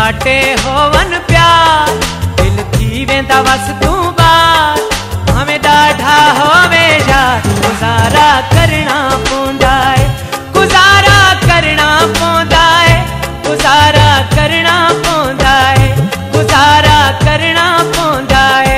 बाटे होवन प्यार दिल थी वेंदा वस तू बार हमें डाढ़ा होवे यार गुजारा करना पौंदा है गुजारा करना पौंदा है गुजारा करना पौंदा है गुजारा करना पौंदा है।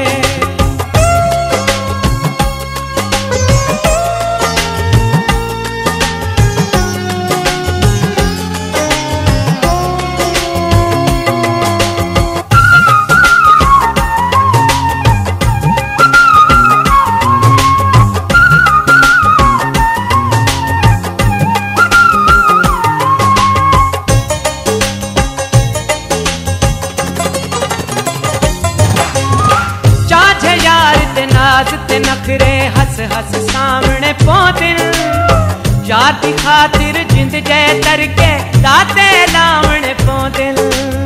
ते नखरे हस हस सामने पौंदिन यार दी खातिर जिंद जै तरके दाते लावणे पौंदिन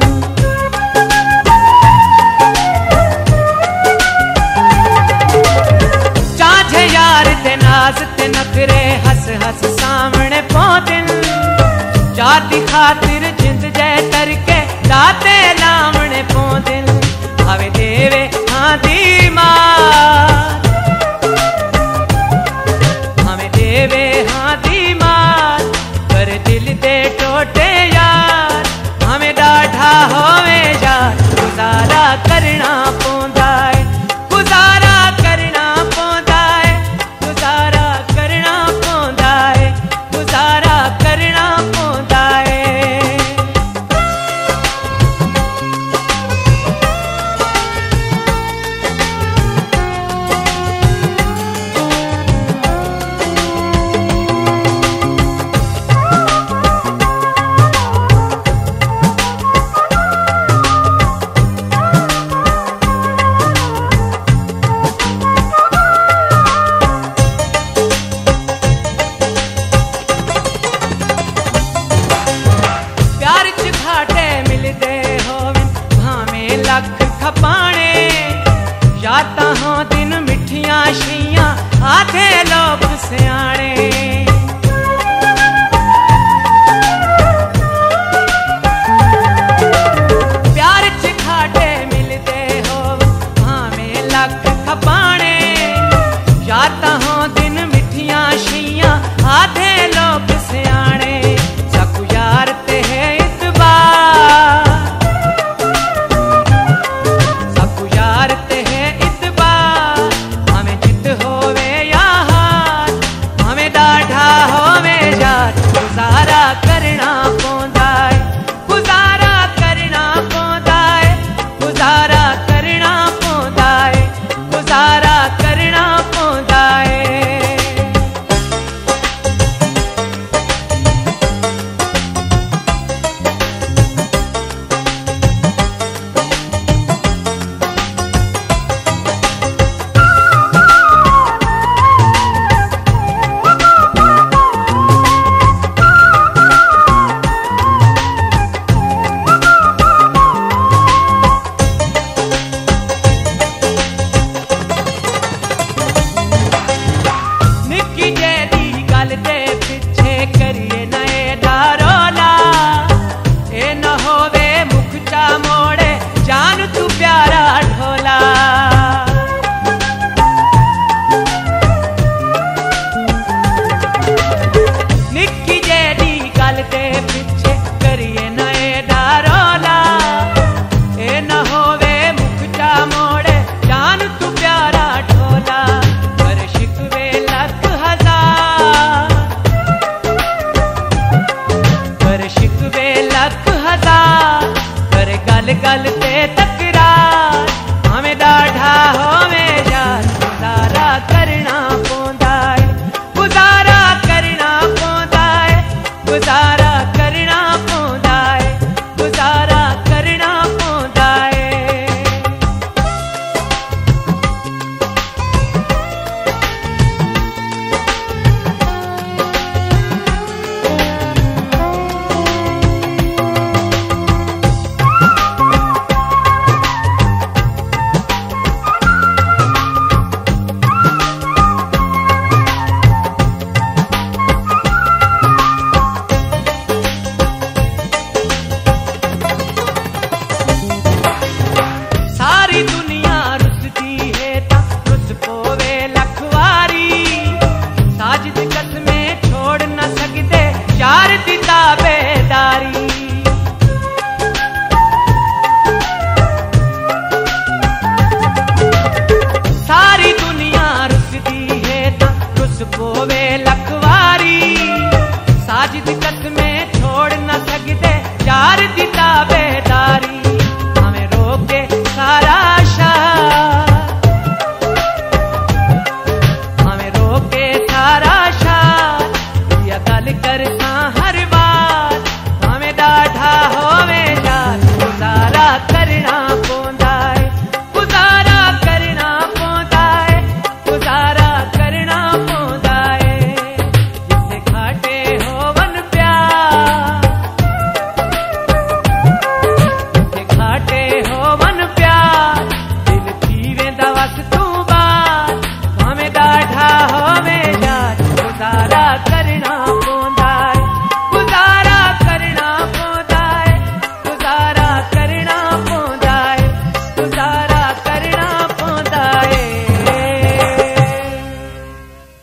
चाझे यार ते नाज ते नखरे हस हस सामने पौंदिन यार दी खातिर जिंद जै तरके दाते लावणे पौंदिन हवे देवे हाँ दी मार देवे हाँ दी मार कर दिल दे टोटे यार हमें डाढ़ा होवे यार गुजारा करना पौंदा है गुजारा करना पौंदा है गुजारा करना पौंदा है गुजारा करना पौंदा है। लख खपाने यादां हों दिन मिठियां शियां आधे लोग सियाने